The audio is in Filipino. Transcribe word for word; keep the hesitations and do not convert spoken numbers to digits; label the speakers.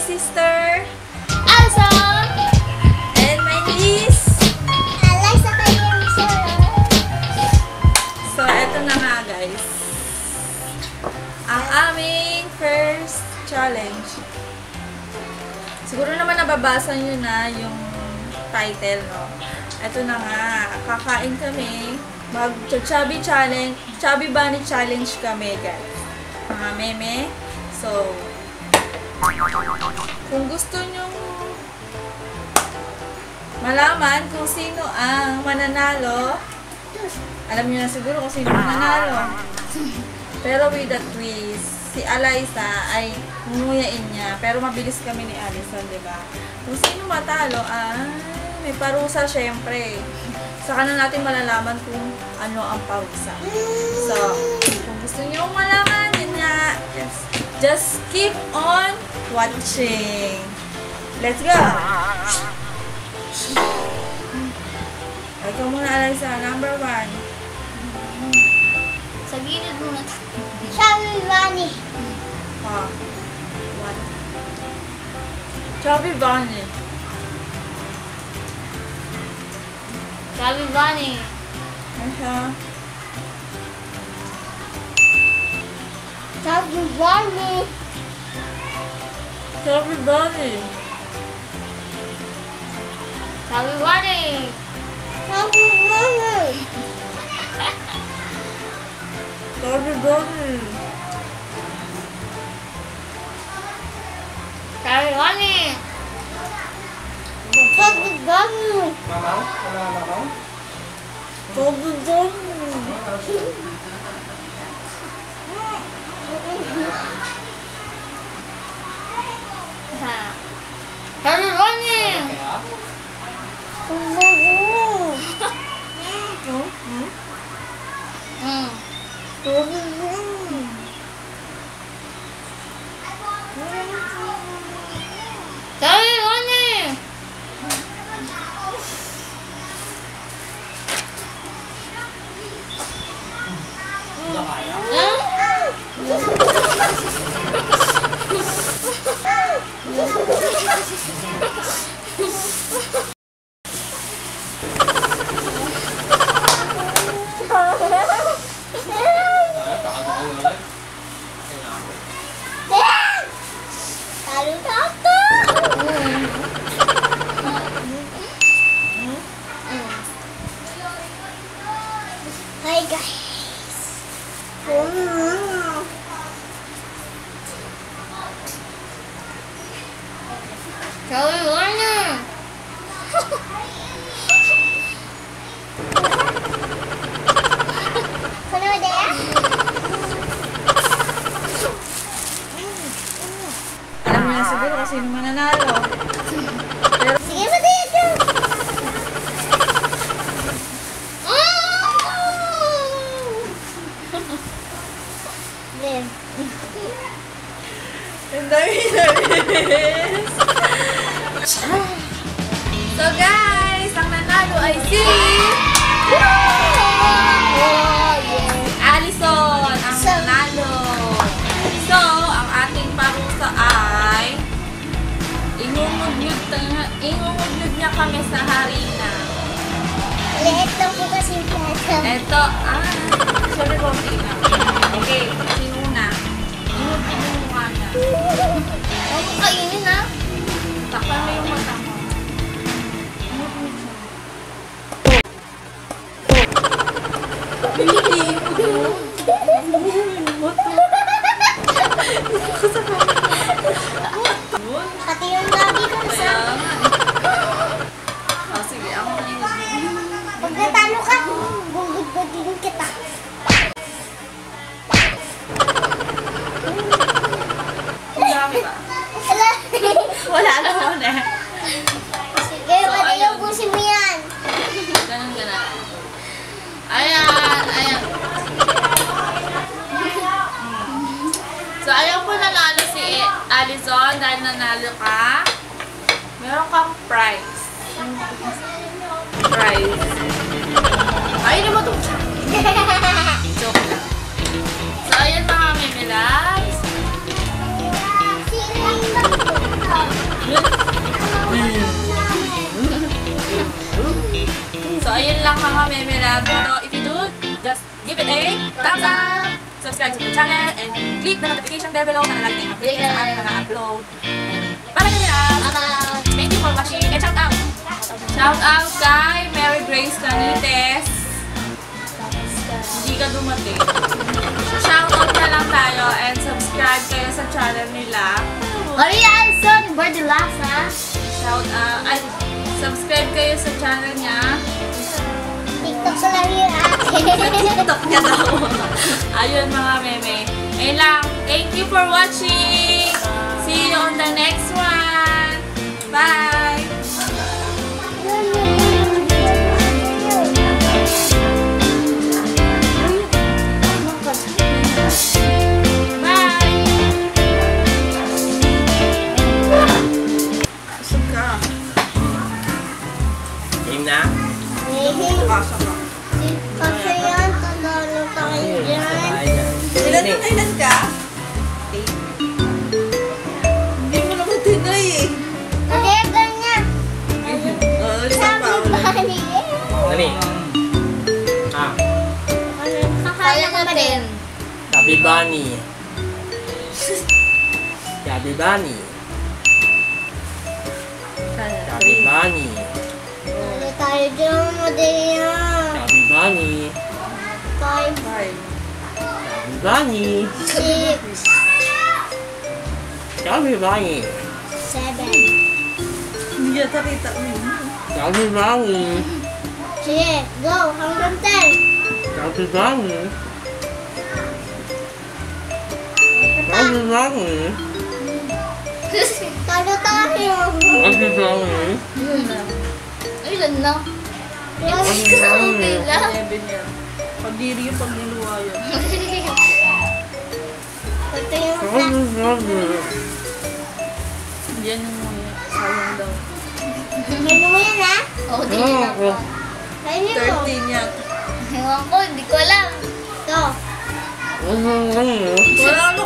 Speaker 1: sister, Elsa! And my niece,
Speaker 2: Eliza Kayemso.
Speaker 1: So, eto na nga guys. Ang aming first challenge. Siguro naman nababasa nyo na yung title, no? Eto na nga. Kakain kami. Mag-chubby challenge. Chubby bunny challenge kami, guys. Mga meme. So, kung gusto nyo malaman kung sino ang mananalo, alam nyo na siguro kung sino mananalo. Pero with a twist, si Eliza ay munguyain niya. Pero mabilis kami ni Alison, di ba? Kung sino matalo, ay may parusa syempre. Saka na natin malalaman kung ano ang parusa. So, kung gusto nyo malaman, yun nga, just, just keep on watching. Let's go! Ikaw muna, Eliza. Number one.
Speaker 2: Sa gilid muna. Chubby bunny.
Speaker 1: Ah. What? Chubby bunny.
Speaker 2: Chubby bunny.
Speaker 1: Ano siya?
Speaker 2: Chubby bunny.
Speaker 1: Chubby bunny.
Speaker 2: Chubby bunny. Chubby bunny.
Speaker 1: Chubby bunny.
Speaker 2: Chubby bunny. Chubby bunny.
Speaker 3: Mamaw? Wala mamaw?
Speaker 1: Chubby bunny.
Speaker 2: Chubby bunny.
Speaker 1: Hmm? Hmm?
Speaker 2: Mm.
Speaker 1: Chubby bunny.
Speaker 2: Chubby bunny.
Speaker 3: Wala kaya? Ay, pakatuloy ulit. Kailangan.
Speaker 2: Talo na ako. Hi guys. Chubby bunny. Ano ba daya?
Speaker 1: Alam niyo na siguro kung sino mananalo. Pero,
Speaker 2: Sige ba dito? Then,
Speaker 1: ang dami-damis. So guys, ang nanalo ay si Alison ang nanalo. So, ang ating parusa ay ingungudyod ingungudyod niya kami sa harina.
Speaker 2: liit lang po kasi yung plato.
Speaker 1: Eto, ah, sorry po, na. Okay, sino una? Ingungudyod yung mukha niya.
Speaker 2: Huwag mo kainin ha.
Speaker 1: Takpan mo yung mata mo. Hindi mo.
Speaker 2: Pati yung lagi ko sa...
Speaker 1: Oh, sige, ako na yung
Speaker 2: Pag natalo ka, gugud-gudin kita.
Speaker 1: dami ba?
Speaker 2: Wala.
Speaker 1: Wala naman eh.
Speaker 2: Sige, pati yung busin mo yan.
Speaker 1: Ganun, ganun. Ayan, ayan. So, ayaw po nanalo si Alison dahil nanalo ka. Meron kang prize. Prize. Ay, naman ito. Joke lang. So, ayan mga meme loves.
Speaker 2: Sino yung
Speaker 1: mga meme lab. Pero if you do, just give it a thumbs up, subscribe to the channel, and click the notification bell below para lagi tayong update sa aming mga upload. Para kami lab. Thank you for watching. And shout out! Shout out kay Mary Grace Canites. Hindi ka dumating. Shout out na lang tayo and subscribe kayo sa channel nila.
Speaker 2: Maria Alson Bardilasa.
Speaker 1: Shout out, ay, subscribe kayo sa channel niya.
Speaker 2: TikTok sa lang yun ate.
Speaker 1: TikTok niya daw. Ayun mga meme. Ayun lang. Thank you for watching. See you on the next one. Bye!
Speaker 3: Game na?
Speaker 2: Kasi yan, tandaan tayo dyan.
Speaker 1: Ilan na kailan ka? Hindi mo naman tinay eh.
Speaker 2: Kasi ganyan.
Speaker 1: Oo, isang pa
Speaker 2: Sabi
Speaker 1: ulit.
Speaker 2: ba niya?
Speaker 3: Dali. Ah,
Speaker 2: Kaya na rin.
Speaker 3: Sabi Bunny. Sabi Bunny. Sabi Bunny.
Speaker 2: Ano tayo dyan, Maria?
Speaker 3: Sabi Bunny.
Speaker 2: Five,
Speaker 1: Five.
Speaker 3: Sabi Bunny.
Speaker 2: six,
Speaker 3: Sabi Bunny.
Speaker 2: seven.
Speaker 1: Hindi yata kita mo.
Speaker 3: Sabi Bunny.
Speaker 2: Sige, go. Hanggang ten.
Speaker 3: Sabi Bunny. Sabi Bunny.
Speaker 2: Talo tayo.
Speaker 3: Sabi Bunny.
Speaker 2: Ilan na?
Speaker 3: Sabi Bunny.
Speaker 1: Eleven yan. Pagdiri yung pag niluwa yun.
Speaker 2: Ito yung
Speaker 3: Sabi Bunny.
Speaker 1: Yan yung mga sayang daw.
Speaker 2: Ano mo yan, ha?
Speaker 4: Oo, di din ako.
Speaker 2: Kainin mo.
Speaker 1: thirteen yata.
Speaker 4: Ewan ko, hindi ko alam.
Speaker 2: Ito.
Speaker 3: Sabi Bunny.
Speaker 1: Wala ano